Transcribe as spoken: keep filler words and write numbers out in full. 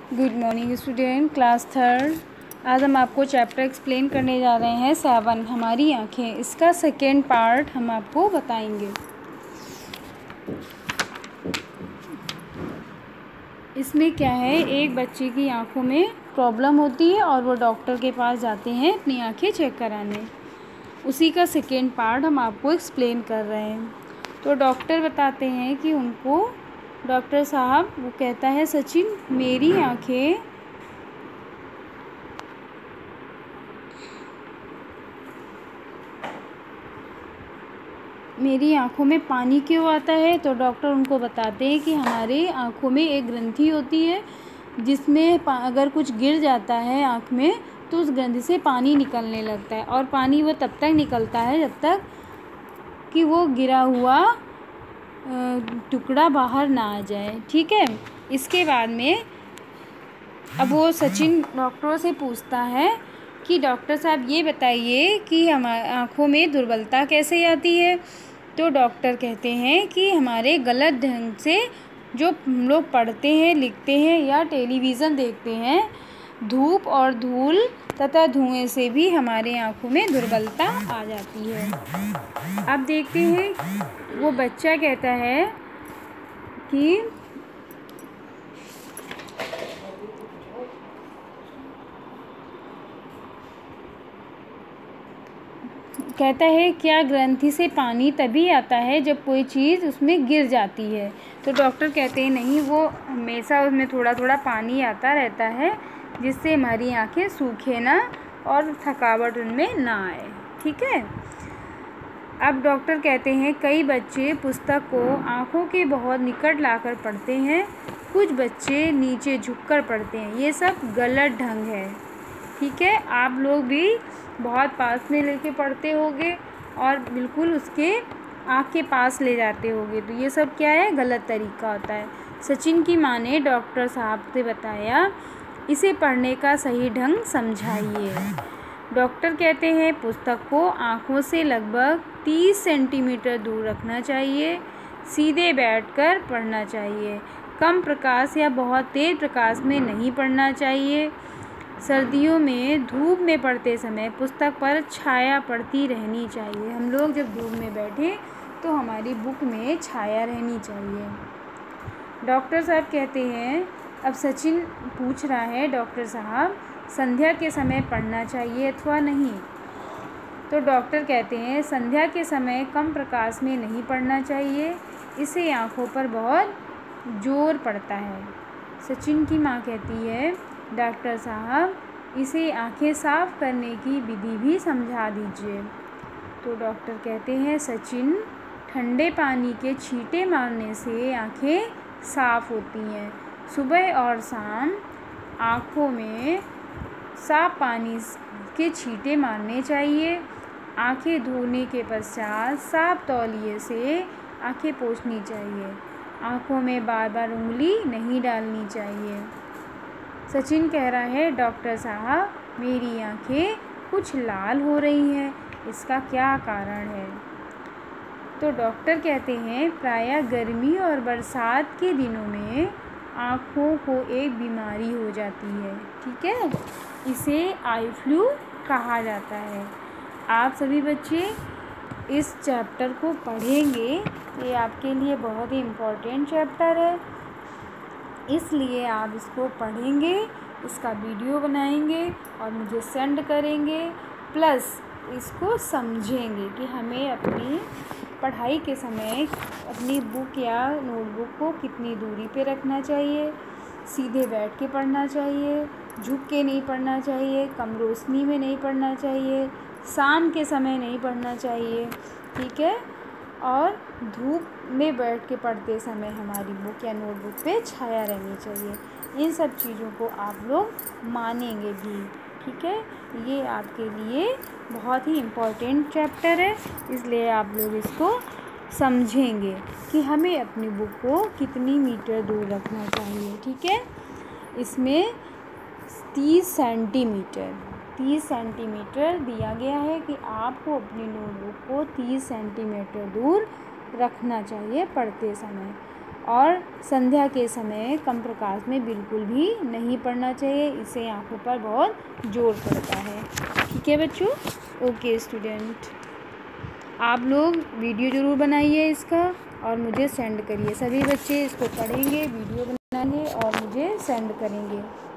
Good morning student, class third. आज हम आपको चैप्टर एक्सप्लेन करने जा रहे हैं सेवन, हमारी आँखें। इसका सेकेंड पार्ट हम आपको बताएंगे। इसमें क्या है, एक बच्चे की आँखों में प्रॉब्लम होती है और वो डॉक्टर के पास जाते हैं अपनी आँखें चेक कराने। उसी का सेकेंड पार्ट हम आपको एक्सप्लेन कर रहे हैं। तो डॉक्टर बताते हैं कि उनको, डॉक्टर साहब वो कहता है, सचिन मेरी आँखें मेरी आँखों में पानी क्यों आता है। तो डॉक्टर उनको बताते हैं कि हमारे आँखों में एक ग्रंथि होती है जिसमें अगर कुछ गिर जाता है आँख में तो उस ग्रंथि से पानी निकलने लगता है, और पानी वो तब तक निकलता है जब तक कि वो गिरा हुआ टुकड़ा बाहर ना आ जाए। ठीक है। इसके बाद में अब वो सचिन डॉक्टरों से पूछता है कि डॉक्टर साहब ये बताइए कि हमारी आँखों में दुर्बलता कैसे आती है। तो डॉक्टर कहते हैं कि हमारे गलत ढंग से जो हम लोग पढ़ते हैं, लिखते हैं या टेलीविज़न देखते हैं, धूप और धूल तथा धुएं से भी हमारे आँखों में दुर्बलता आ जाती है। अब देखते हैं, वो बच्चा कहता है कि कहता है क्या ग्रंथि से पानी तभी आता है जब कोई चीज़ उसमें गिर जाती है। तो डॉक्टर कहते हैं नहीं, वो हमेशा उसमें थोड़ा थोड़ा पानी आता रहता है जिससे हमारी आँखें सूखे ना और थकावट उनमें ना आए। ठीक है। अब डॉक्टर कहते हैं कई बच्चे पुस्तक को आँखों के बहुत निकट लाकर पढ़ते हैं, कुछ बच्चे नीचे झुककर पढ़ते हैं। ये सब गलत ढंग है। ठीक है। आप लोग भी बहुत पास में लेके पढ़ते होगे और बिल्कुल उसके आँख के पास ले जाते होगे, तो ये सब क्या है, गलत तरीका होता है। सचिन की माँ ने डॉक्टर साहब से बताया, इसे पढ़ने का सही ढंग समझाइए। डॉक्टर कहते हैं पुस्तक को आँखों से लगभग तीस सेंटीमीटर दूर रखना चाहिए, सीधे बैठकर पढ़ना चाहिए, कम प्रकाश या बहुत तेज़ प्रकाश में नहीं पढ़ना चाहिए। सर्दियों में धूप में पढ़ते समय पुस्तक पर छाया पड़ती रहनी चाहिए। हम लोग जब धूप में बैठें तो हमारी बुक में छाया रहनी चाहिए। डॉक्टर साहब कहते हैं, अब सचिन पूछ रहा है, डॉक्टर साहब संध्या के समय पढ़ना चाहिए अथवा नहीं। तो डॉक्टर कहते हैं संध्या के समय कम प्रकाश में नहीं पढ़ना चाहिए, इससे आँखों पर बहुत जोर पड़ता है। सचिन की माँ कहती है, डॉक्टर साहब इसे आँखें साफ़ करने की विधि भी समझा दीजिए। तो डॉक्टर कहते हैं सचिन ठंडे पानी के छींटे मारने से आँखें साफ़ होती हैं। सुबह और शाम आँखों में साफ पानी के छींटे मारने चाहिए। आँखें धोने के पश्चात साफ तौलिए से आँखें पोंछनी चाहिए। आँखों में बार बार उंगली नहीं डालनी चाहिए। सचिन कह रहा है, डॉक्टर साहब मेरी आँखें कुछ लाल हो रही हैं, इसका क्या कारण है। तो डॉक्टर कहते हैं प्रायः गर्मी और बरसात के दिनों में आँखों को एक बीमारी हो जाती है। ठीक है। इसे आई फ्लू कहा जाता है। आप सभी बच्चे इस चैप्टर को पढ़ेंगे, ये आपके लिए बहुत ही इम्पोर्टेंट चैप्टर है, इसलिए आप इसको पढ़ेंगे, इसका वीडियो बनाएंगे और मुझे सेंड करेंगे, प्लस इसको समझेंगे कि हमें अपनी पढ़ाई के समय अपनी बुक या नोटबुक को कितनी दूरी पे रखना चाहिए, सीधे बैठ के पढ़ना चाहिए, झुक के नहीं पढ़ना चाहिए, कम रोशनी में नहीं पढ़ना चाहिए, शाम के समय नहीं पढ़ना चाहिए। ठीक है। और धूप में बैठ के पढ़ते समय हमारी बुक या नोटबुक पे छाया रहनी चाहिए। इन सब चीज़ों को आप लोग मानेंगे भी। ठीक है। ये आपके लिए बहुत ही इम्पोर्टेंट चैप्टर है, इसलिए आप लोग इसको समझेंगे कि हमें अपनी बुक को कितनी मीटर दूर रखना चाहिए। ठीक है। इसमें तीस सेंटीमीटर तीस सेंटीमीटर दिया गया है कि आपको अपनी नोटबुक को तीस सेंटीमीटर दूर रखना चाहिए पढ़ते समय। और संध्या के समय कम प्रकाश में बिल्कुल भी नहीं पढ़ना चाहिए, इससे आँखों पर बहुत जोर पड़ता है। ठीक है बच्चों। ओके स्टूडेंट, आप लोग वीडियो ज़रूर बनाइए इसका और मुझे सेंड करिए। सभी बच्चे इसको पढ़ेंगे, वीडियो बनाएंगे और मुझे सेंड करेंगे।